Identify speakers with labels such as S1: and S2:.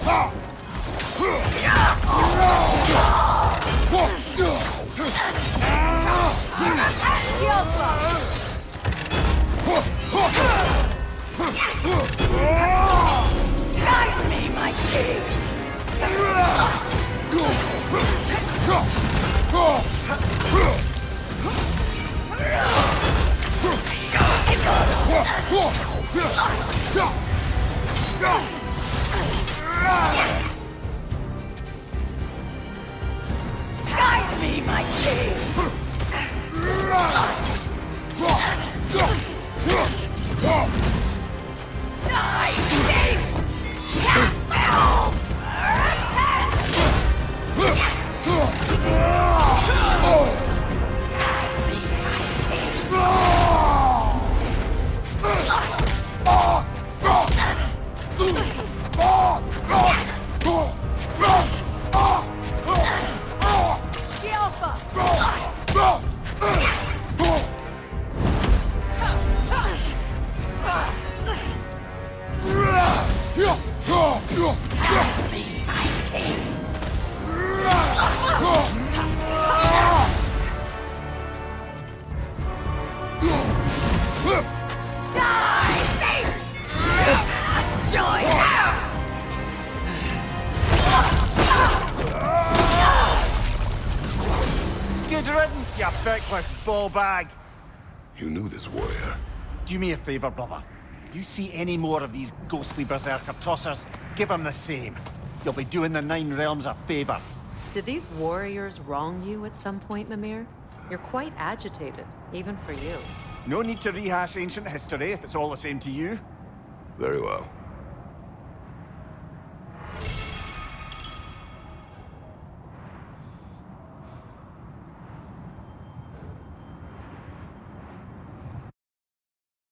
S1: Guide me, my king! Guide me, my king!
S2: Good riddance, you feckless ball bag.
S3: You knew this warrior.
S2: Do me a favor, brother. You see any more of these ghostly berserker tossers, give them the same. You'll be doing the Nine Realms a favor.
S4: Did these warriors wrong you at some point, Mimir? You're quite agitated, even for you.
S2: No need to rehash ancient history if it's all the same to you.
S3: Very well.